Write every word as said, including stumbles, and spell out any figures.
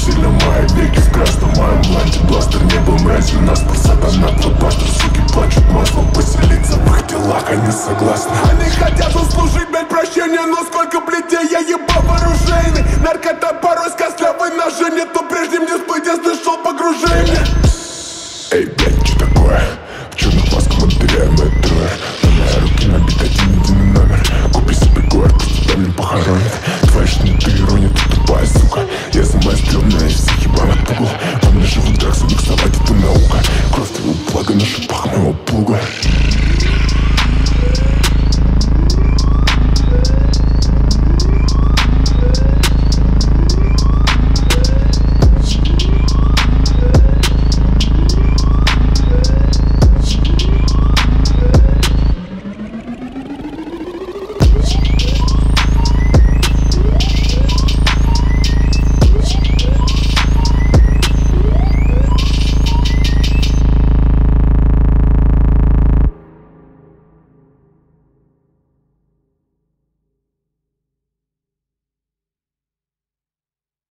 сильно мои веки в красном моем бланде. Бластер не был мразью, нас посадан на блокбастер. Суки плачут маслом, поселиться в их телах они согласны. Они хотят услужить, блять, прощения, но сколько плетей я ебал вооружейный. Наркота порой с костлявой ножи, нету прежним не сплыть, если шел погружение.